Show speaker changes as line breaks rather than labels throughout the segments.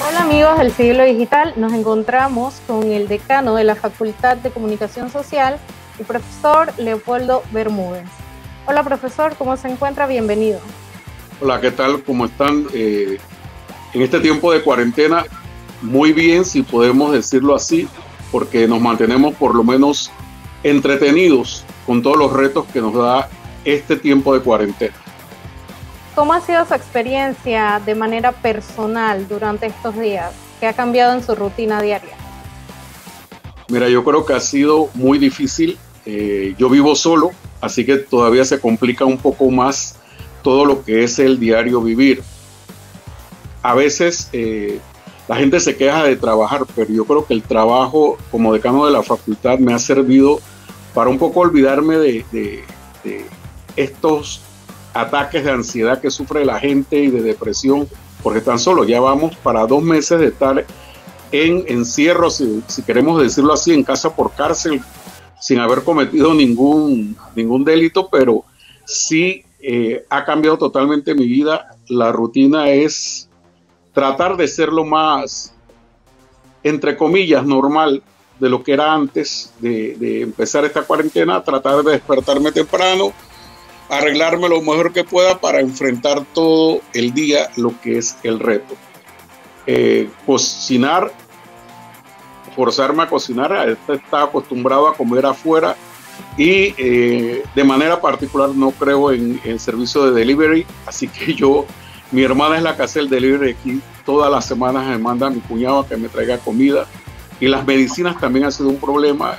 Hola amigos del Siglo Digital, nos encontramos con el decano de la Facultad de Comunicación Social, el profesor Leopoldo Bermúdez. Hola profesor, ¿cómo se encuentra? Bienvenido.
Hola, ¿qué tal? ¿Cómo están? En este tiempo de cuarentena, muy bien, si podemos decirlo así, porque nos mantenemos por lo menos entretenidos con todos los retos que nos da este tiempo de cuarentena.
¿Cómo ha sido su experiencia de manera personal durante estos días? ¿Qué ha cambiado en su rutina diaria?
Mira, yo creo que ha sido muy difícil. Yo vivo solo, así que todavía se complica un poco más todo lo que es el diario vivir. A veces la gente se queja de trabajar, pero yo creo que el trabajo como decano de la facultad me ha servido para un poco olvidarme de estos ataques de ansiedad que sufre la gente y de depresión, porque tan solo ya vamos para 2 meses de estar en encierro, si queremos decirlo así, en casa por cárcel, sin haber cometido ningún delito, pero sí ha cambiado totalmente mi vida. La rutina es tratar de ser lo más, entre comillas, normal de lo que era antes de empezar esta cuarentena, tratar de despertarme temprano, arreglarme lo mejor que pueda para enfrentar todo el día lo que es el reto. Cocinar, forzarme a cocinar, está acostumbrado a comer afuera y de manera particular no creo en el servicio de delivery, así que mi hermana es la que hace el delivery aquí, todas las semanas me manda a mi cuñado a que me traiga comida, y las medicinas también ha sido un problema.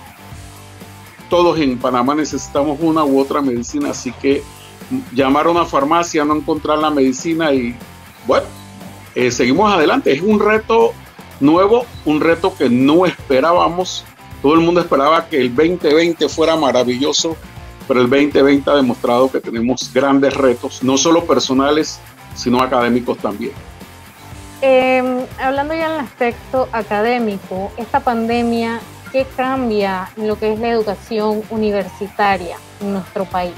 Todos en Panamá necesitamos una u otra medicina, así que llamar a una farmacia, no encontrar la medicina y bueno, seguimos adelante. Es un reto nuevo, un reto que no esperábamos. Todo el mundo esperaba que el 2020 fuera maravilloso, pero el 2020 ha demostrado que tenemos grandes retos, no solo personales, sino académicos también.
Hablando ya en el aspecto académico, esta pandemia, ¿qué cambia en lo que es la educación universitaria en nuestro país?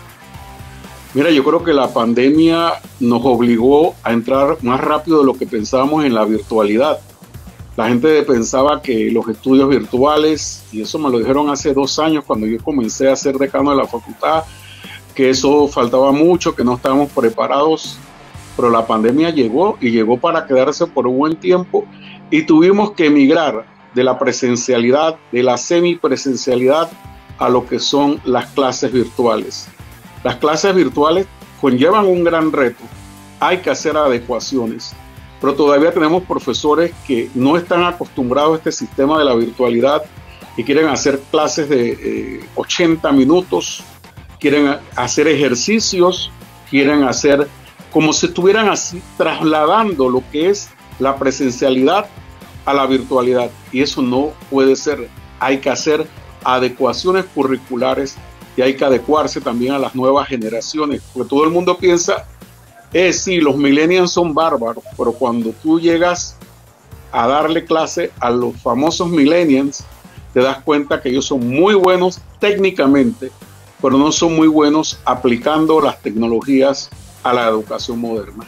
Mira, yo creo que la pandemia nos obligó a entrar más rápido de lo que pensábamos en la virtualidad. La gente pensaba que los estudios virtuales, y eso me lo dijeron hace 2 años cuando yo comencé a ser decano de la facultad, que eso faltaba mucho, que no estábamos preparados, pero la pandemia llegó y llegó para quedarse por un buen tiempo y tuvimos que emigrar de la presencialidad, de la semipresencialidad a lo que son las clases virtuales. Las clases virtuales conllevan un gran reto, hay que hacer adecuaciones, pero todavía tenemos profesores que no están acostumbrados a este sistema de la virtualidad y quieren hacer clases de 80 minutos, quieren hacer ejercicios, quieren hacer como si estuvieran así trasladando lo que es la presencialidad a la virtualidad, y eso no puede ser. Hay que hacer adecuaciones curriculares y hay que adecuarse también a las nuevas generaciones, porque todo el mundo piensa, sí, los millennials son bárbaros, pero cuando tú llegas a darle clase a los famosos millennials, te das cuenta que ellos son muy buenos técnicamente, pero no son muy buenos aplicando las tecnologías a la educación moderna.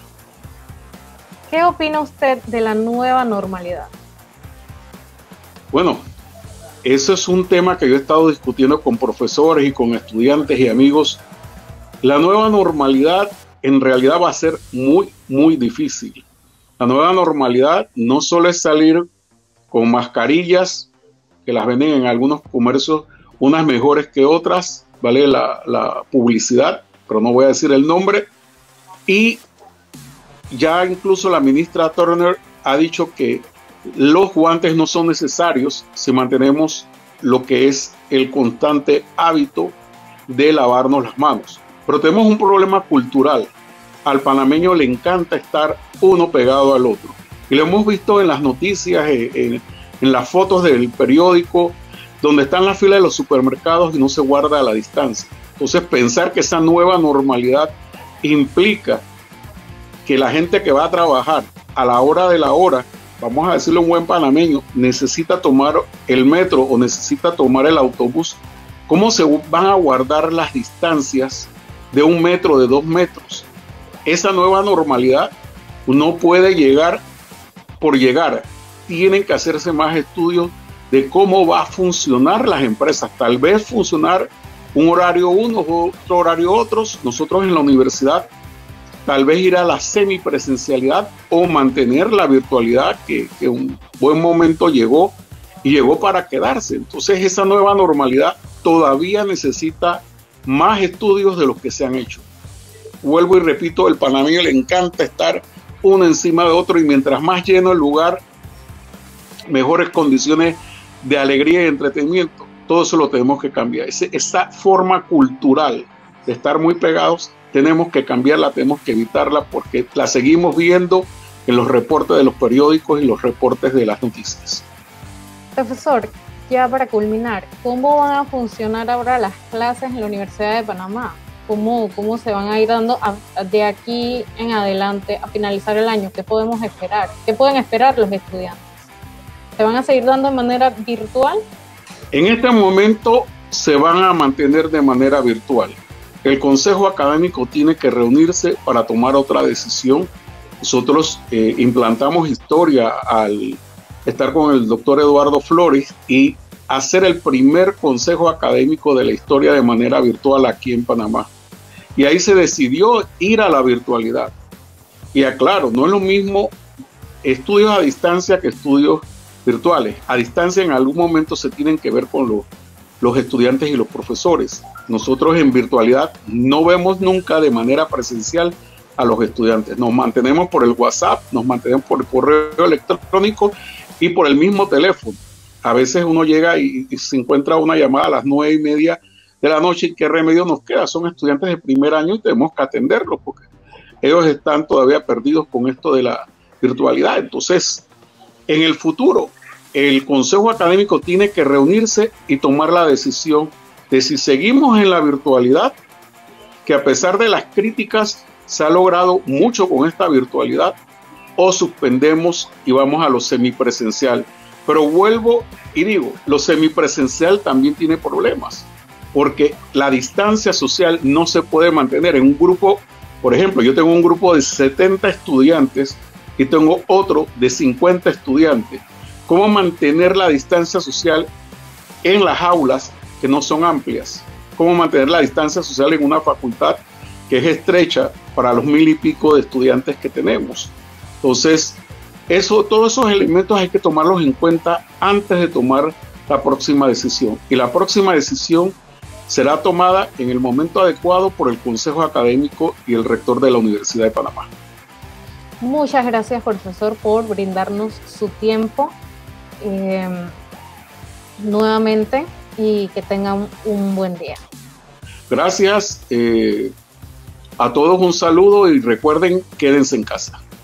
¿Qué opina usted de la nueva normalidad?
Bueno, eso es un tema que yo he estado discutiendo con profesores y con estudiantes y amigos. La nueva normalidad en realidad va a ser muy, muy difícil. La nueva normalidad no solo es salir con mascarillas, que las venden en algunos comercios, unas mejores que otras, vale la publicidad, pero no voy a decir el nombre. Y ya incluso la ministra Turner ha dicho que los guantes no son necesarios si mantenemos lo que es el constante hábito de lavarnos las manos. Pero tenemos un problema cultural. Al panameño le encanta estar uno pegado al otro. Y lo hemos visto en las noticias, en las fotos del periódico, donde están las filas de los supermercados y no se guarda la distancia. Entonces, pensar que esa nueva normalidad implica que la gente que va a trabajar a la hora de la hora, vamos a decirlo en buen panameño, necesita tomar el metro o necesita tomar el autobús, ¿cómo se van a guardar las distancias de 1 metro, de 2 metros? Esa nueva normalidad no puede llegar por llegar. Tienen que hacerse más estudios de cómo va a funcionar las empresas. Tal vez funcionar un horario unos, otro horario otros. Nosotros en la universidad tal vez ir a la semipresencialidad o mantener la virtualidad que un buen momento llegó y llegó para quedarse. Entonces esa nueva normalidad todavía necesita más estudios de los que se han hecho. Vuelvo y repito, el panameño le encanta estar uno encima de otro y mientras más lleno el lugar, mejores condiciones de alegría y entretenimiento. Todo eso lo tenemos que cambiar. Esa forma cultural de estar muy pegados, tenemos que cambiarla, tenemos que evitarla porque la seguimos viendo en los reportes de los periódicos y los reportes de las noticias.
Profesor, ya para culminar, ¿cómo van a funcionar ahora las clases en la Universidad de Panamá? ¿Cómo se van a ir dando de aquí en adelante a finalizar el año? ¿Qué podemos esperar? ¿Qué pueden esperar los estudiantes? ¿Se van a seguir dando de manera virtual?
En este momento se van a mantener de manera virtual. El Consejo Académico tiene que reunirse para tomar otra decisión. Nosotros implantamos historia al estar con el doctor Eduardo Flores y hacer el primer consejo académico de la historia de manera virtual aquí en Panamá. Y ahí se decidió ir a la virtualidad. Y aclaro, no es lo mismo estudios a distancia que estudios virtuales. A distancia en algún momento se tienen que ver con los estudiantes y los profesores. Nosotros en virtualidad no vemos nunca de manera presencial a los estudiantes. Nos mantenemos por el WhatsApp, nos mantenemos por el correo electrónico y por el mismo teléfono. A veces uno llega y se encuentra una llamada a las 9:30 de la noche y qué remedio nos queda. Son estudiantes de primer año y tenemos que atenderlos porque ellos están todavía perdidos con esto de la virtualidad. Entonces, en el futuro, el Consejo Académico tiene que reunirse y tomar la decisión de si seguimos en la virtualidad, que a pesar de las críticas se ha logrado mucho con esta virtualidad, o suspendemos y vamos a lo semipresencial. Pero vuelvo y digo, lo semipresencial también tiene problemas, porque la distancia social no se puede mantener en un grupo. Por ejemplo, yo tengo un grupo de 70 estudiantes y tengo otro de 50 estudiantes. ¿Cómo mantener la distancia social en las aulas que no son amplias? ¿Cómo mantener la distancia social en una facultad que es estrecha para los 1000 y pico de estudiantes que tenemos? Entonces, todos esos elementos hay que tomarlos en cuenta antes de tomar la próxima decisión. Y la próxima decisión será tomada en el momento adecuado por el Consejo Académico y el rector de la Universidad de Panamá.
Muchas gracias, profesor, por brindarnos su tiempo nuevamente y que tengan un buen día.
Gracias. A todos un saludo y recuerden, quédense en casa.